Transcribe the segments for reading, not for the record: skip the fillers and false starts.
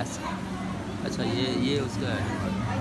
glace. अच्छा ये उसका है.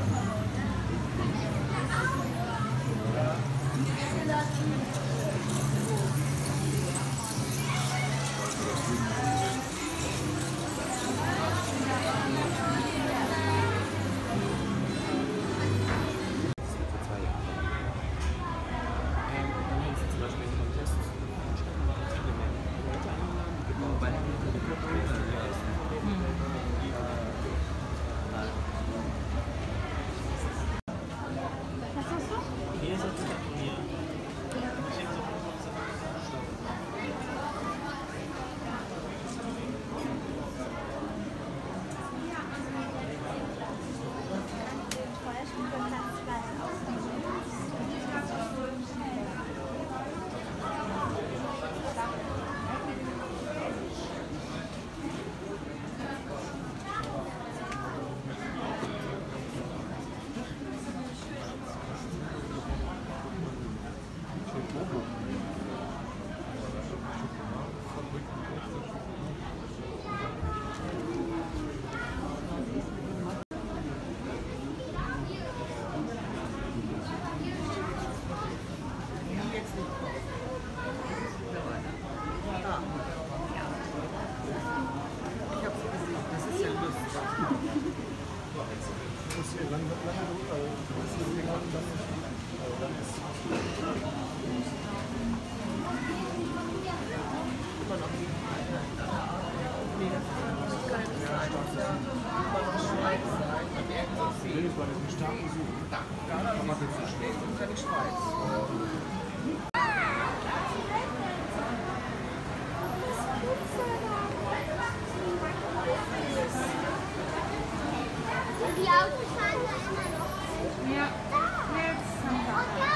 Die Autos fahren da immer noch. Ja, jetzt haben wir.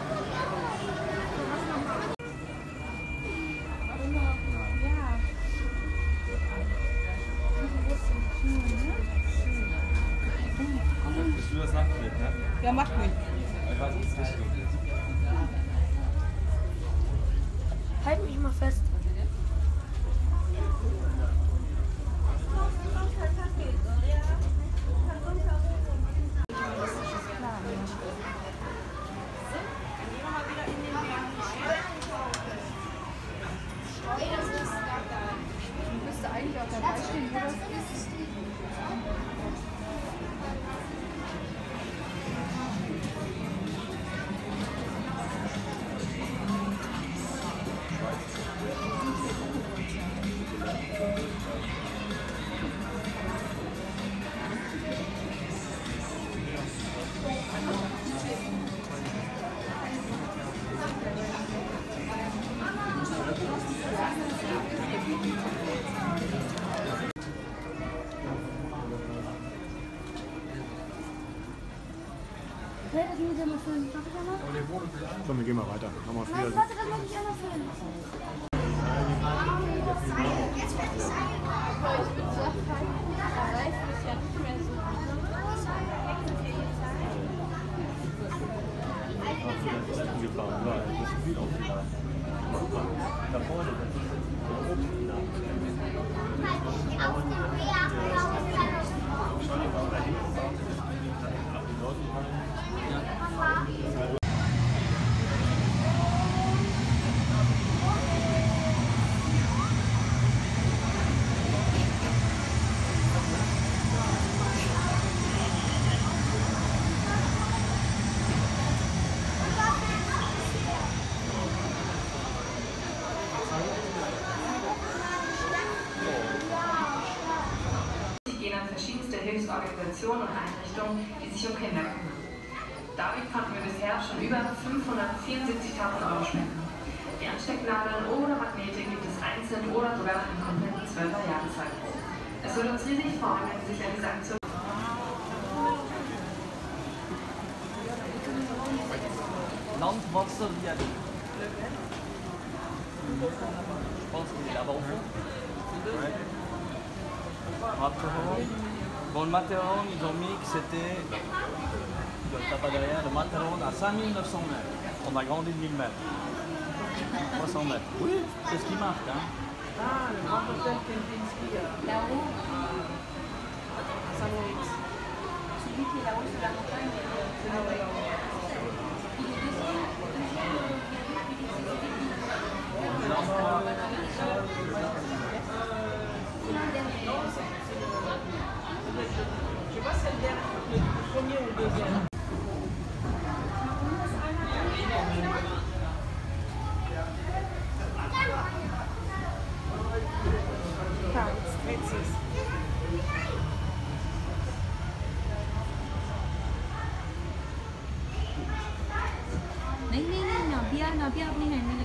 Bist du das Nachtbild, ne? Ja, macht mich. Ich weiß nicht, Richtung. Halt mich mal fest. Komm, wir gehen mal weiter. Haben wir Nein, warte, das muss ich auch noch filmen. Jetzt wird es sein. Aber ich würde sagen, der Reifen ist ja nicht mehr so. gefahren. Ja, das ist viel aufgeladen. Da vorne, das ist der Obstladen. Hilfsorganisationen und Einrichtungen, die sich um Kinder kümmern. Dadurch konnten wir bisher schon über 574.000 Euro spenden. Die Anstecknadeln oder Magnete gibt es einzeln oder sogar im kompletten 12er Jahreszeichen. Es würde uns riesig freuen, wenn Sie sich an diese Aktion Landwasser Viaduc. Je pense qu'il est là-bas au fond. Matterhorn. Bon, le Matterhorn, ils ont mis que c'était, t'as pas derrière, le Matterhorn à 5900 mètres. On a grandi de 1000 mètres. 300 mètres. Oui, c'est ce qui marque. Hein. Ah, le grand hôtel Kempinski, là-haut. Saint-Moritz. Celui qui est là-haut sur la montagne. Ah ouais. Il est deuxième. Je sais pas si c'est le premier ou le deuxième. नहीं नहीं नहीं ना बिया अपनी हैंडल